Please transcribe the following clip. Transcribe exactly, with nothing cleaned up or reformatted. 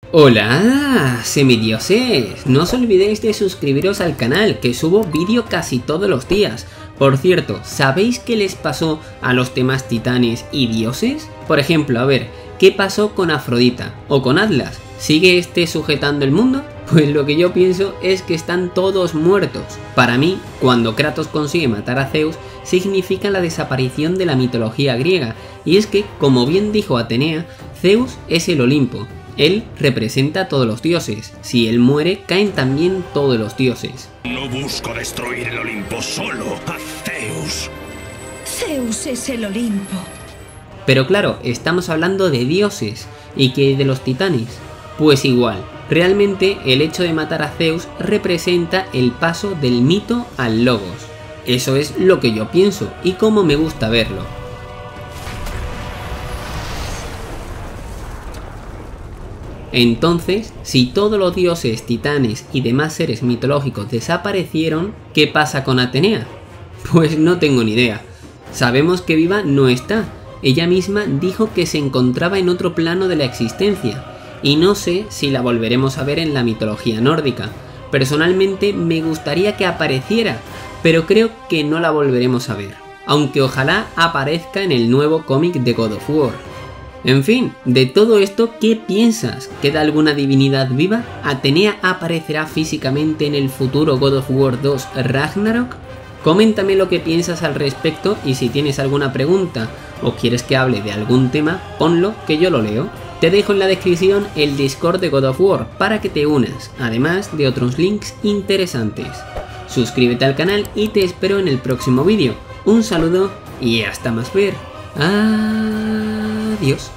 Hola, semidioses, no os olvidéis de suscribiros al canal, que subo vídeo casi todos los días. Por cierto, ¿sabéis qué les pasó a los demás titanes y dioses? Por ejemplo, a ver, ¿qué pasó con Afrodita o con Atlas? ¿Sigue este sujetando el mundo? Pues lo que yo pienso es que están todos muertos. Para mí, cuando Kratos consigue matar a Zeus, significa la desaparición de la mitología griega, y es que, como bien dijo Atenea, Zeus es el Olimpo. Él representa a todos los dioses. Si él muere, caen también todos los dioses. No busco destruir el Olimpo, solo a Zeus. Zeus es el Olimpo. Pero claro, estamos hablando de dioses, y que de los titanes. Pues igual, realmente el hecho de matar a Zeus representa el paso del mito al logos. Eso es lo que yo pienso, y cómo me gusta verlo. Entonces, si todos los dioses, titanes y demás seres mitológicos desaparecieron, ¿qué pasa con Atenea? Pues no tengo ni idea. Sabemos que viva no está. Ella misma dijo que se encontraba en otro plano de la existencia, y no sé si la volveremos a ver en la mitología nórdica. Personalmente me gustaría que apareciera, pero creo que no la volveremos a ver, aunque ojalá aparezca en el nuevo cómic de God of War. En fin, de todo esto, ¿qué piensas? ¿Queda alguna divinidad viva? ¿Atenea aparecerá físicamente en el futuro God of War dos Ragnarok? Coméntame lo que piensas al respecto, y si tienes alguna pregunta o quieres que hable de algún tema, ponlo que yo lo leo. Te dejo en la descripción el Discord de God of War para que te unas, además de otros links interesantes. Suscríbete al canal y te espero en el próximo vídeo. Un saludo y hasta más ver. Adiós.